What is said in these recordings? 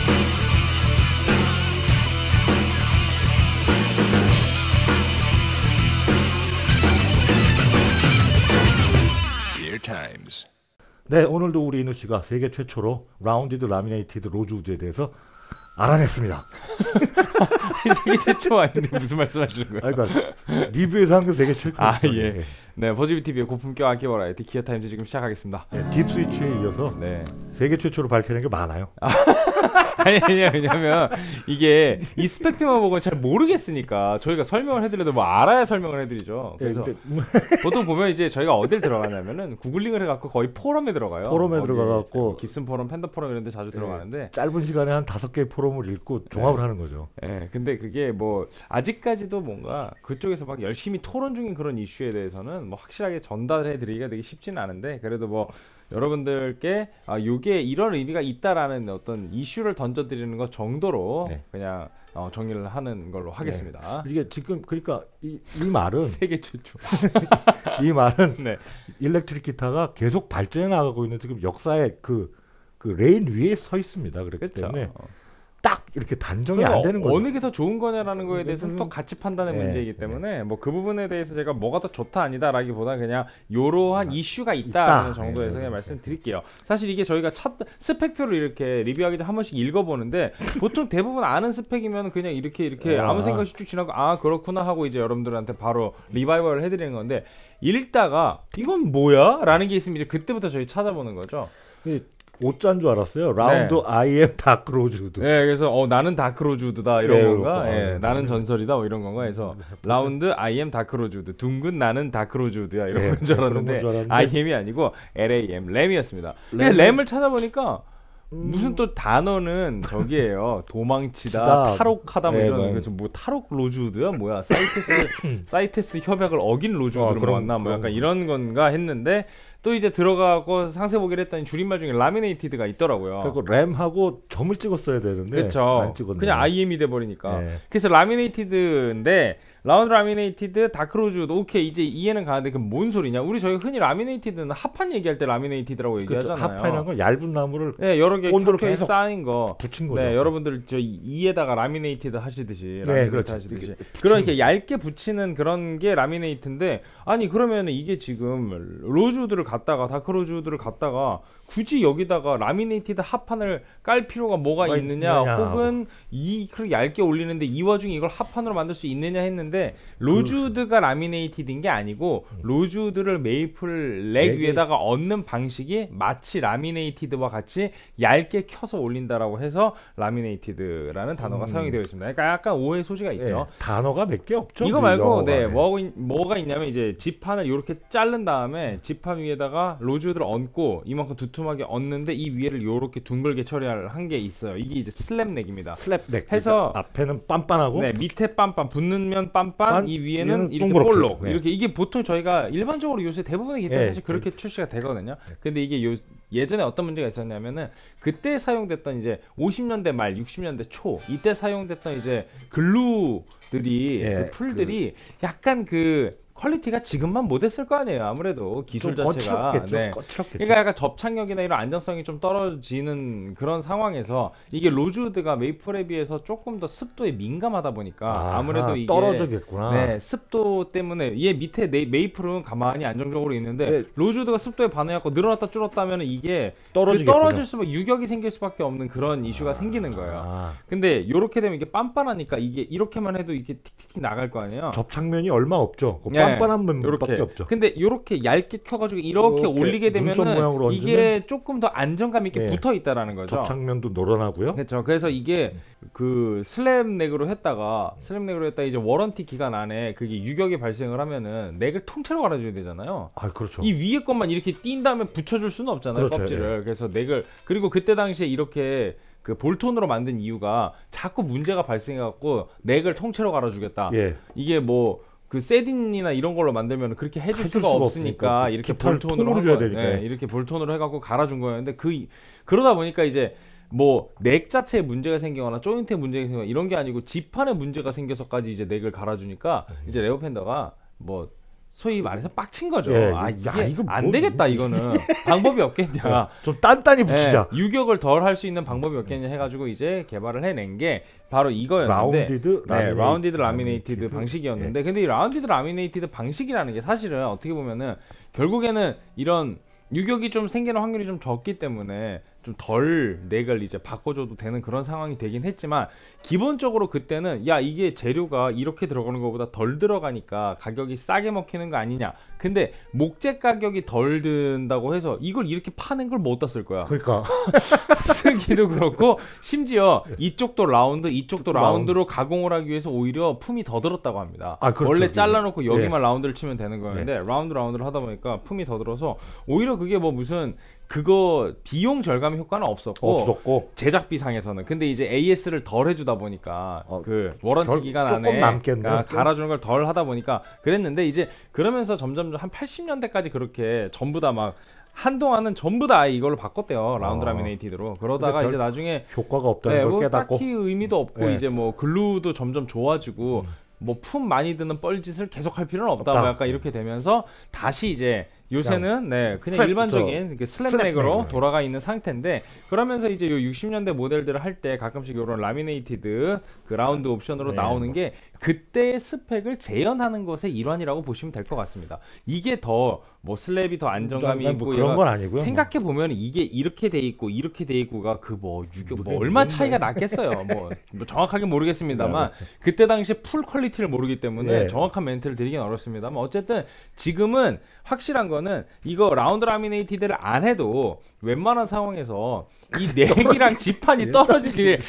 네, 오늘도 우리 이누 씨가 세계 최초로 라운디드 라미네이티드 로즈우드에 대해서 알아냈습니다. 세계 최초 아닌데 무슨 말씀하시는 거예요? 그러니까 리뷰에서 한 게 세계 최초. 예. 네, 버즈비 TV의 고품격 악기 버라이티 기어 타임즈 지금 시작하겠습니다. 네, 딥 스위치에 이어서 네. 세계 최초로 밝혀낸 게 많아요. 아니요, 왜냐면 이게 이 스펙표만 보고는 잘 모르겠으니까 저희가 설명을 해드려도 뭐 알아야 설명을 해드리죠. 그래서 보통 보면 이제 저희가 어딜 들어가냐면은 구글링을 해갖고 거의 포럼에 들어가요. 포럼에 들어가갖고 깁슨 포럼, 팬더 포럼 이런데 자주 들어가는데 짧은 시간에 한 5개의 포럼을 읽고 종합을 하는 거죠. 네, 근데 그게 뭐 아직까지도 뭔가 그쪽에서 막 열심히 토론 중인 그런 이슈에 대해서는 뭐 확실하게 전달해드리기가 되게 쉽지는 않은데 그래도 뭐 여러분들께 요게 이런 의미가 있다라는 어떤 이슈를 던져드리는 것 정도로 그냥 정리를 하는 걸로 하겠습니다. 이게 지금 그러니까 이 말은 세계 최초 이 말은 일렉트릭 기타가 계속 발전해 나가고 있는 지금 역사의 그 레인 위에 서 있습니다. 그렇기 때문에 딱 이렇게 단정이 안 되는 거죠. 어느 게 더 좋은 거냐라는 거에 대해서는 또 가치 판단의 문제이기 때문에 뭐 그 부분에 대해서 제가 뭐가 더 좋다 아니다라기보다 그냥 요러한 이슈가 있다라는 정도에서 그냥 말씀드릴게요. 사실 이게 저희가 스펙표를 이렇게 리뷰하기 전에 한 번씩 읽어보는데 보통 대부분 아는 스펙이면 그냥 이렇게 아무 생각 없이 쭉 지나고 그렇구나 하고 이제 여러분들한테 바로 리바이벌을 해드리는 건데 읽다가 이건 뭐야? 라는 게 있으면 이제 그때부터 저희 찾아보는 거죠. 옷잔 줄 알았어요. 라운드 IM 다크 로즈우드. 네, 그래서 나는 다크 로즈우드다 이런 건가? 나는 전설이다 뭐 이런 건가 해서 라운드 IM 다크 로즈우드. 둥근 나는 다크 로즈우드야 이런 건 줄 알았는데 IM이 아니고 LAM 램이었습니다. 램을 찾아보니까 무슨 또 단어는 저기예요. 도망치다, 탈옥하다 뭐 이런 그래서 뭐 탈옥 로즈우드야 뭐야? 사이테스 협약을 어긴 로즈우드로 왔나 뭐 약간 이런 건가 했는데 또 이제 들어가고 상세 보기를 했더니 줄임말 중에 라미네이티드가 있더라고요. 그리고 램하고 점을 찍었어야 되는데 그렇죠. 안 찍었네. 그냥 IM이 돼버리니까. 그래서 라미네이티드인데 라운드 라미네이티드 다크로즈도 오케이 이제 이해는 가는데 그 뭔 소리냐? 저희 흔히 라미네이티드는 합판 얘기할 때 라미네이티드라고 얘기하잖아요. 합판이라는 건 얇은 나무를 여러 개 켜켜이 쌓인 거 붙인 거죠. 네, 여러분들 저 이에다가 라미네이티드 하시듯이 그렇죠. 하시듯이 그러니까 얇게 붙이는 그런 게 라미네이트인데 아니 그러면 이게 지금 로즈우드를 갖다가 다크로즈우드를 갖다가 굳이 여기다가 라미네이티드 합판을 깔 필요가 뭐가 있느냐 혹은 그렇게 얇게 올리는데 이 와중에 이걸 합판으로 만들 수 있느냐 했는데 로즈우드가 라미네이티드인 게 아니고 로즈우드를 메이플 렉 위에다가 얹는 방식이 마치 라미네이티드와 같이 얇게 켜서 올린다라고 해서 라미네이티드라는 단어가 사용이 되어 있습니다. 그러니까 약간 오해 소지가 있죠. 단어가 몇 개 없죠. 이거 말고 뭐가 있냐면 이제 지판을 이렇게 자른 다음에 지판 위에다가 로즈우드를 얹고 이만큼 두툼하게 얹는데 이 위에를 이렇게 둥글게 처리한 게 있어요. 이게 이제 슬랩넥입니다. 슬랩넥 해서 그러니까 앞에는 빤빤하고 밑에 빤빤 붙는 면 빤빤 이 위에는 이렇게 볼록 이렇게 이게 보통 저희가 일반적으로 요새 대부분의 기타 사실 그렇게 출시가 되거든요. 근데 이게 예전에 어떤 문제가 있었냐면은 그때 사용됐던 이제 50년대 말 60년대 초 이때 사용됐던 이제 글루들이 그 풀들이 약간 퀄리티가 지금만 못했을 거 아니에요. 아무래도 기술 자체가 그러니까 약간 접착력이나 이런 안정성이 좀 떨어지는 그런 상황에서 이게 로즈우드가 메이플에 비해서 조금 더 습도에 민감하다 보니까 아무래도 이게 떨어져겠구나. 습도 때문에 얘 밑에 메이플은 가만히 안정적으로 있는데 로즈우드가 습도에 반응하고 늘어났다 줄었다면 이게 떨어질 수밖에 유격이 생길 수밖에 없는 그런 이슈가 생기는 거예요. 근데 이렇게 되면 이게 빤빤하니까 이게 이렇게만 해도 이게 틱틱 나갈 거 아니에요. 접착면이 얼마 없죠. 빤빤한 면밖에 없죠. 근데 이렇게 얇게 켜가지고 이렇게 올리게 되면은 이게 조금 더 안정감 있게 붙어 있다라는 거죠. 접착면도 늘어나고요. 그렇죠. 그래서 이게 슬랩넥으로 했다가 이제 워런티 기간 안에 그게 유격이 발생을 하면은 넥을 통째로 갈아줘야 되잖아요. 그렇죠. 이 위에 것만 이렇게 띈 다음에 붙여줄 수는 없잖아요. 껍질을. 그래서 넥을 그리고 그때 당시에 이렇게 볼톤으로 만든 이유가 자꾸 문제가 발생해갖고 넥을 통째로 갈아주겠다. 이게 세딘이나 이런 걸로 만들면 그렇게 해줄 수가 없으니까 이렇게 볼톤으로 줘야 되니까. 이렇게 볼톤으로 해갖고 갈아준 거였는데 그러다 보니까 이제 넥 자체에 문제가 생기거나 조인트에 문제가 생기거나 이런 게 아니고 지판에 문제가 생겨서까지 이제 넥을 갈아주니까 이제 레오 팬더가 소위 말해서 빡친 거죠. 예, 이게 안 되겠다 이거는 방법이 없겠냐. 좀 단단히 붙이자. 유격을 덜 할 수 있는 방법이 없겠냐 해가지고 이제 개발을 해낸 게 바로 이거였는데 라운디드 라미네이티드 방식이었는데 근데 이 라운디드 라미네이티드 방식이라는 게 사실은 어떻게 보면은 결국에는 이런 유격이 좀 생기는 확률이 좀 적기 때문에 좀 덜 넥을 이제 바꿔줘도 되는 그런 상황이 되긴 했지만 기본적으로 그때는 야 이게 재료가 이렇게 들어가는 것보다 덜 들어가니까 가격이 싸게 먹히는 거 아니냐. 근데 목재 가격이 덜 든다고 해서 이걸 이렇게 파는 걸 못 어디다 쓸 거야. 그러니까 쓰기도 그렇고 심지어 이쪽도 라운드 이쪽도 라운드로 가공을 하기 위해서 오히려 품이 더 들었다고 합니다. 그렇죠. 원래 잘라놓고 여기만 라운드를 치면 되는 거였는데 라운드를 하다 보니까 품이 더 들어서 오히려 그게 뭐 무슨 그거 비용 절감 효과는 없었고 제작비상에서는 근데 이제 AS를 덜 해주다 보니까 그 워런티 기간 안에 갈아주는 걸 덜 하다 보니까 그랬는데 이제 그러면서 점점 한 80년대까지 그렇게 전부 다 막 한동안은 전부 다 이걸로 바꿨대요. 라운드 라미네이티드로. 그러다가 이제 나중에 효과가 없다는 걸 깨닫고 딱히 의미도 없고 이제 뭐 글루도 점점 좋아지고 뭐 품 많이 드는 뻘짓을 계속 할 필요는 없다. 뭐 약간 이렇게 되면서 다시 이제 요새는 그냥 일반적인 슬랩넥으로 돌아가 있는 상태인데 그러면서 이제 요 60년대 모델들을 할 때 가끔씩 요런 라미네이티드 그 라운드 옵션으로 나오는 게 그때의 스펙을 재현하는 것의 일환이라고 보시면 될 것 같습니다. 이게 더 뭐 슬랩이 더 안정감이 있고 뭐 그런 건 아니고요. 생각해 보면 이게 이렇게 돼 있고 이렇게 돼 있고가 그 뭐 유격 뭐 얼마 차이가 났겠어요. 뭐 정확하게 모르겠습니다만 그때 당시에 풀 퀄리티를 모르기 때문에 정확한 멘트를 드리긴 어렵습니다만 어쨌든 지금은 확실한 거는 이거 라운드 라미네이티드를 안 해도 웬만한 상황에서 이 넥이랑 지판이 떨어질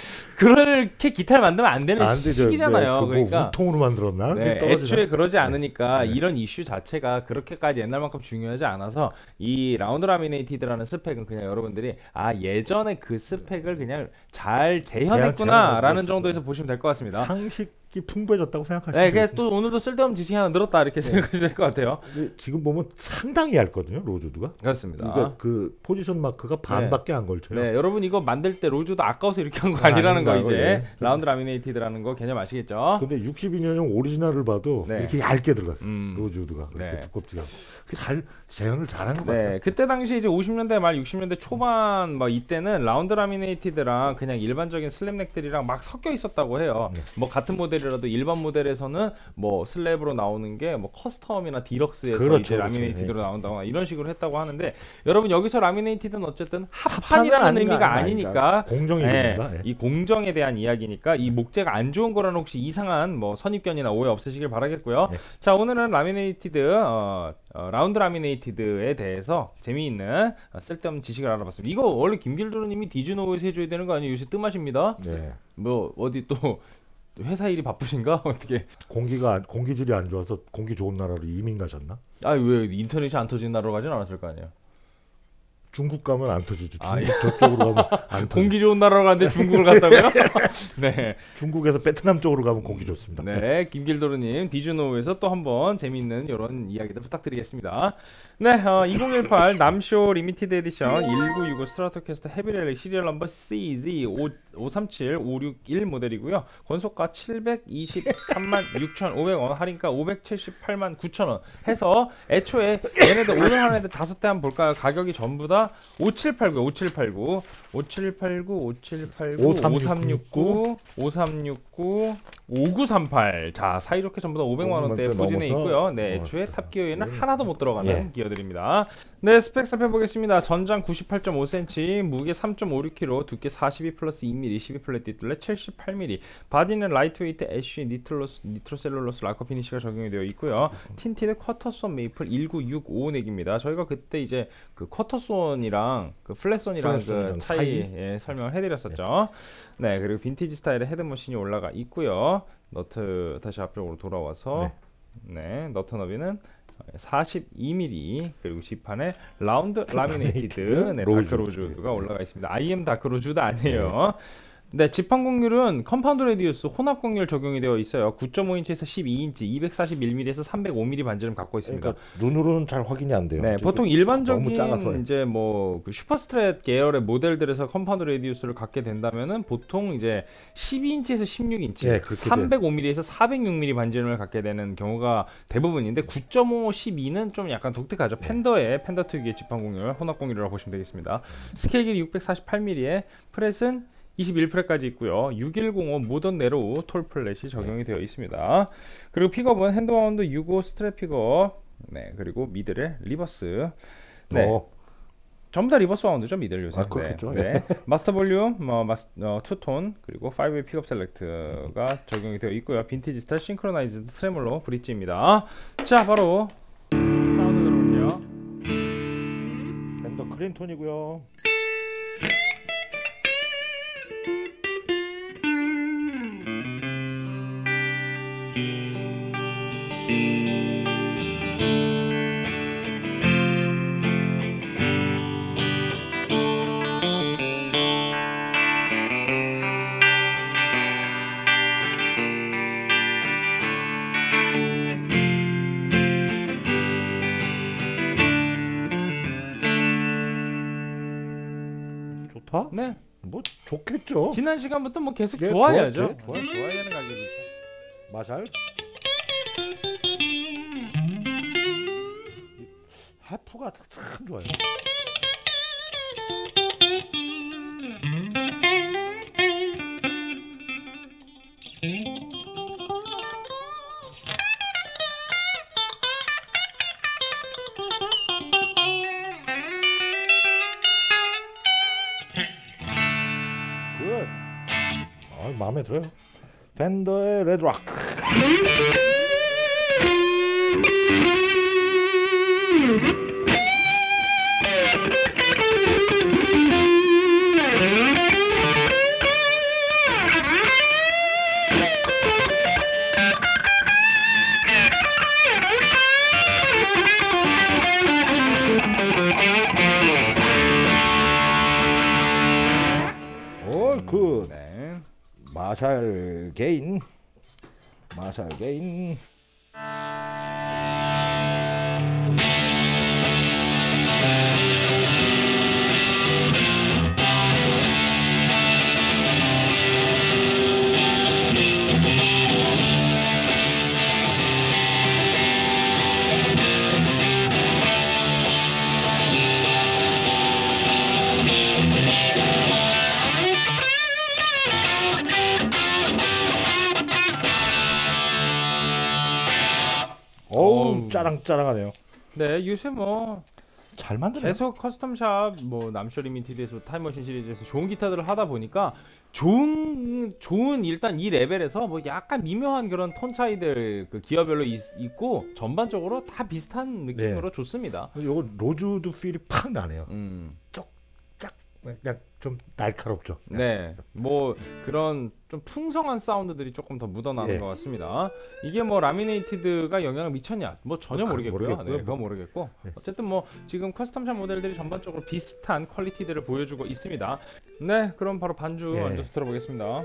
그렇게 기타를 만들면 안 되는 시기잖아요. 그러니까 우통으로 만들었나? 애초에 그러지 않으니까 이런 이슈 자체가 그렇게까지 옛날만큼 중요하지 않아서 이 라운드 라미네이티드라는 스펙은 그냥 여러분들이 예전에 그 스펙을 그냥 잘 재현했구나라는 정도에서 보시면 될 것 같습니다. 상식이 풍부해졌다고 생각하시면 그냥 또 오늘도 쓸데없는 지식이 하나 늘었다 이렇게 생각하시면 될 것 같아요. 지금 보면 상당히 얇거든요, 로즈우드가. 그렇습니다. 이거 그 포지션 마크가 반밖에 안 걸쳐요. 여러분 이거 만들 때 로즈우드 아까워서 이렇게 한 거 아니라는 거 이제 라운드 라미네이티드라는 거 개념 아시겠죠? 근데 62년형 오리지널을 봐도 이렇게 얇게 들어갔어요. 로즈우드가 그렇게 두껍지가. 잘 재현을 잘한 것 같아요. 그때 당시 이제 50년대 말 60년대 초반 뭐 이때는 라운드 라미네이티드랑 그냥 일반적인 슬랩넥들이랑 막 섞여 있었다고 해요. 뭐 같은 모델이라도 일반 모델에서는 뭐 슬랩으로 나오는 게 뭐 커스텀이나 디럭스에서 이제 라미네이티드로 나온다거나 이런 식으로 했다고 하는데 여러분 여기서 라미네이티드는 어쨌든 합판이라는 의미가 아니니까 공정입니다. 이 공정에 대한 이야기니까 이 목재가 안 좋은 거라는 혹시 이상한 뭐 선입견이나 오해 없으시길 바라겠고요. 자 오늘은 라미네이티드 라운드 라미네이티드에 대해서 재미있는 쓸데없는 지식을 알아봤습니다. 이거 원래 김길도님이 디즈노우에서 해줘야 되는 거 아니에요? 요새 뜸하십니다. 뭐 어디 또 회사 일이 바쁘신가? 어떻게 공기질이 안 좋아서 공기 좋은 나라로 이민 가셨나? 왜 인터넷이 안 터지는 나라로 가진 않았을 거 아니에요? 중국 가면 안 터지죠. 저쪽으로 가면 안 터지죠. 공기 좋은 나라로 가는데 중국을 갔다고요? 중국에서 베트남 쪽으로 가면 공기 좋습니다. 김길도르님 디즈노우에서 또 한번 재미있는 이런 이야기들 부탁드리겠습니다. 2018 남쇼 리미티드 에디션 1965 스트라토캐스터 헤비렐릭 시리얼 넘버 CZ537561 모델이고요. 권속가 723만 6,500원, 할인가 578만 9,000원 해서 애초에 얘네들 오늘 하는 애들 5대 한번 볼까요? 가격이 전부 다 5789, 5369, 5938. 자, 사이좋게 전부 다 500만 원대에 포진해 있고요. 애초에 탑기어에는 하나도 못 들어가는 기어들입니다. 스펙 살펴보겠습니다. 전장 98.5cm, 무게 3.56kg, 두께 42 플러스 2mm, 12 플랫 뒷둘레 78mm. 바디는 라이트웨이트 애쉬 니트로셀룰로스 라커 피니시가 적용이 되어 있고요. 틴티드 쿼터손 메이플 1965 넥입니다. 저희가 그때 이제 그 쿼터손이랑 그 플랫손이랑 그 차이 설명을 해드렸었죠. 그리고 빈티지 스타일의 헤드머신이 올라가 있고요. 너트 다시 앞쪽으로 돌아와서 너트 너비는 42mm 그리고 지판에 라운드 라미네이티드 다크 로즈우드가 올라가 있습니다. IM 다크 로즈우드 아니에요. 네, 지판 곡률은 컴파운드 레디우스 혼합 곡률 적용이 되어 있어요. 9.5인치에서 12인치, 241mm에서 305mm 반지름 갖고 있습니다. 그러니까 눈으로는 잘 확인이 안 돼요. 네, 보통 일반적인 이제 뭐 그 슈퍼스트랫 계열의 모델들에서 컴파운드 레디우스를 갖게 된다면은 보통 이제 12인치에서 16인치, 네, 305mm에서 406mm 반지름을 갖게 되는 경우가 대부분인데 9.5, 12는 좀 약간 독특하죠. 팬더의 팬더 특유의 지판 곡률, 혼합 곡률이라고 보시면 되겠습니다. 스케일 길이 648mm에 프렛은 21프렛까지 있고요. 6105 모던 네로우 톨 플랫이 적용이 되어 있습니다. 그리고 픽업은 핸드마운드 65 스트랩 픽업. 네, 그리고 미들의 리버스. 네. 전부 다 리버스 마운드죠, 미들 요새. 그렇겠죠. 네. 마스터 볼륨, 투톤, 그리고 5웨이 픽업 셀렉트가 적용이 되어 있고요. 빈티지 스타일 싱크로나이즈드 트레몰로 브릿지입니다. 자, 바로 사운드 들어볼게요. 밴더 크린톤이고요. 좋다? 네. 뭐 좋겠죠. 지난 시간부터 뭐 계속 네, 좋아야죠. 좋아야 되는 가격이죠. 마샬 하프가 참 좋아요. 마음에 들어요. 밴더의 레드락. 올 굿. 네. 마샬 게인. 어우 짜랑짜랑하네요. 네, 요새 뭐 잘 만드네. 계속 커스텀샵, 뭐 남쇼 리미티드에서 타임머신 시리즈에서 좋은 기타들을 하다 보니까 좋은 일단 이 레벨에서 뭐 약간 미묘한 그런 톤 차이들 그 기어별로 있고 전반적으로 다 비슷한 느낌으로 좋습니다. 요거 로즈우드 필이 팍 나네요. 쫙 그냥 좀 날카롭죠. 네, 뭐 그런 좀 풍성한 사운드들이 조금 더 묻어나는 것 같습니다. 이게 뭐 라미네이티드가 영향을 미쳤냐? 뭐 전혀 모르겠고요. 네, 그건 모르겠고 어쨌든 뭐 지금 커스텀샵 모델들이 전반적으로 비슷한 퀄리티들을 보여주고 있습니다. 네, 그럼 바로 반주 얹어서 들어보겠습니다.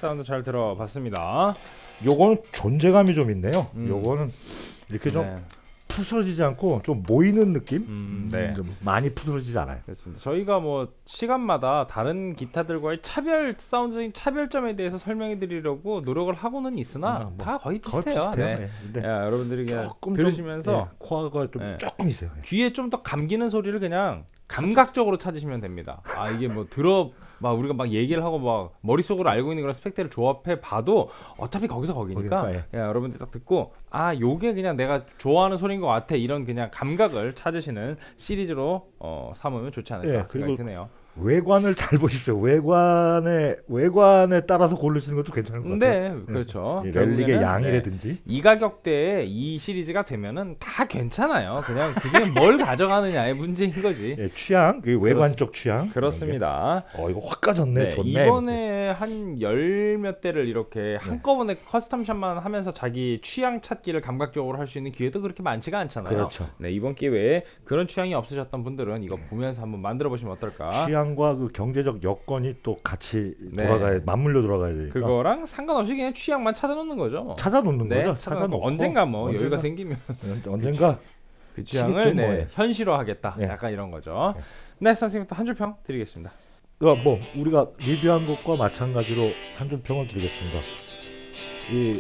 사운드 잘 들어봤습니다. 요거는 존재감이 좀 있네요. 요거는 이렇게 좀 네. 푸스러지지 않고 좀 모이는 느낌? 네. 좀 많이 푸스러지지 않아요. 그렇습니다. 저희가 뭐 시간마다 다른 기타들과의 차별 사운드적인 차별점에 대해서 설명해 드리려고 노력을 하고는 있으나 다 거의 비슷해요. 네. 네. 야, 여러분들이 그냥 조금 들으시면서 좀, 코어가 좀 조금 있어요. 귀에 좀 더 감기는 소리를 그냥 감각적으로 찾으시면 됩니다. 아 이게 뭐 막 우리가 막 얘기를 하고 막 머릿속으로 알고 있는 그런 스펙트를 조합해 봐도 어차피 거기서 거기니까 야, 여러분들 딱 듣고 아 요게 그냥 내가 좋아하는 소리인 것 같아 이런 그냥 감각을 찾으시는 시리즈로 삼으면 좋지 않을까 생각이 드네요. 외관을 잘 보십시오. 외관에 따라서 고르시는 것도 괜찮은 것 같아요. 네, 그렇죠. 렐릭의 양이라든지 이 가격대에 이 시리즈가 되면은 다 괜찮아요. 그냥 그중에 뭘 가져가느냐의 문제인 거지. 취향, 그 외관적 취향. 그렇습니다. 이거 확 가졌네. 좋네. 이번에 한 열 몇 대를 이렇게 한꺼번에 커스텀샷만 하면서 자기 취향 찾기를 감각적으로 할 수 있는 기회도 그렇게 많지가 않잖아요. 그렇죠. 네, 이번 기회에 그런 취향이 없으셨던 분들은 이거 보면서 한번 만들어 보시면 어떨까? 취향과 그 경제적 여건이 또 같이 돌아가야 맞물려 돌아가야 되니까. 그거랑 상관없이 그냥 취향만 찾아놓는 거죠. 찾아놓는 거죠. 찾아놓고 언젠가 뭐 여유가 생기면 언젠가 그 취향을 현실화하겠다. 약간 이런 거죠. 네, 선생님 또 한 줄 평 드리겠습니다. 뭐 우리가 리뷰한 것과 마찬가지로 한 줄 평을 드리겠습니다. 이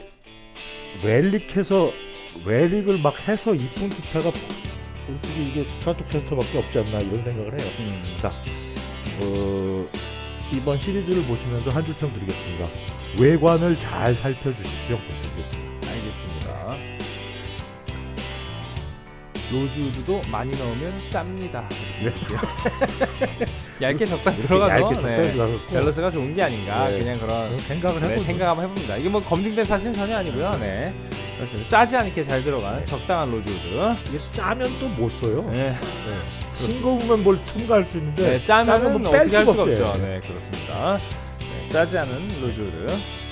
렐릭을 막 해서 이쁜 기타가 솔직히 이게 스트라토캐스터밖에 없지 않나 이런 생각을 해요. 자, 이번 시리즈를 보시면서 한 줄 평 드리겠습니다. 외관을 잘 살펴주십시오. 알겠습니다. 로즈우드도 많이 넣으면 짭니다. 얇게 적당히 들어가서 밸런스가 좋은 게 아닌가 그냥 그런 생각을 생각 한번 해봅니다. 이게 뭐 검증된 사실은 전혀 아니고요. 네. 그렇습니다. 짜지 않게 잘 들어가는 적당한 로즈우드. 이게 짜면 또 못 써요. 싱거우면 뭘 첨가할 수 있는데 짜면 어떻게 할 수가 없죠. 네, 그렇습니다. 짜지 않은 로즈우드.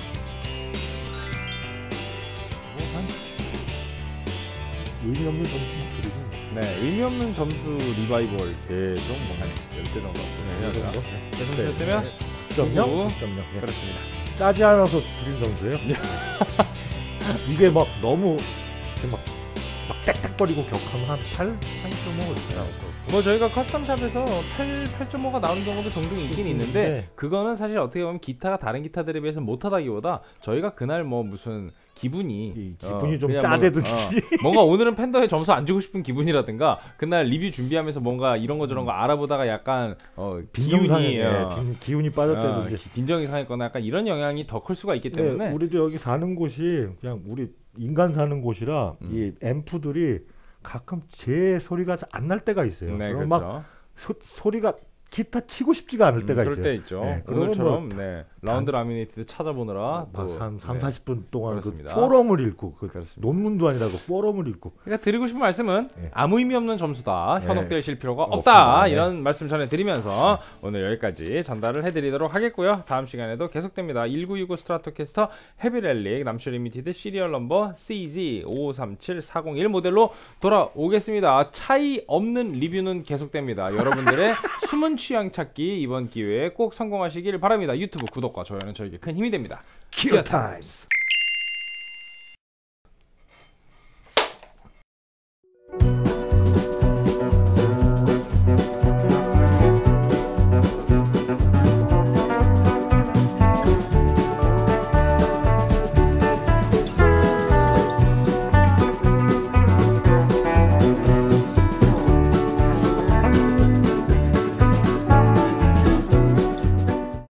의미 없는 점수 드리고. 네, 의미 없는 점수 리바이벌 계속 한 10대 정도 해야죠. 계속 되면 9.0? 그렇습니다. 짜지 않아서 드린 점수예요. 이게 막 너무 막 땡땡거리고 격하면 한 8.5 나오고. 뭐 저희가 커스텀샵에서 8.5가 나오는 경우도 종종 있긴 있는데 그거는 사실 어떻게 보면 기타가 다른 기타들에 비해서 못하다기보다 저희가 그날 뭐 무슨 기분이 좀 짜대든지 뭔가 오늘은 팬더에 점수 안 주고 싶은 기분이라든가 그날 리뷰 준비하면서 뭔가 이런 거 저런 거 알아보다가 약간 기운이 빠졌다든지 빈정이 상했거나 약간 이런 영향이 더 클 수가 있기 때문에 우리도 여기 사는 곳이 그냥 우리 인간 사는 곳이라 이 앰프들이 가끔 제 소리가 안 날 때가 있어요. 네, 그럼 그렇죠. 막 소리가 기타 치고 싶지가 않을 때가 있어요. 그럴 때 있죠. 오늘처럼 라운드 라미네이트 찾아보느라 한 30-40분 동안 그 그렇습니다. 포럼을 읽고 논문도 아니라 그 포럼을 읽고. 그러니까 드리고 싶은 말씀은 아무 의미 없는 점수다. 현혹될 필요가 없다. 이런 말씀 전해드리면서 오늘 여기까지 전달을 해드리도록 하겠고요. 다음 시간에도 계속됩니다. 1965 스트라토캐스터 헤비렐릭 남쇼 리미티드 시리얼 넘버 CZ5537401 모델로 돌아오겠습니다. 차이 없는 리뷰는 계속됩니다. 여러분들의 숨은 취향 찾기 이번 기회에 꼭 성공하시길 바랍니다. 유튜브 구독과 좋아요는 저에게 큰 힘이 됩니다. 기어 타임스.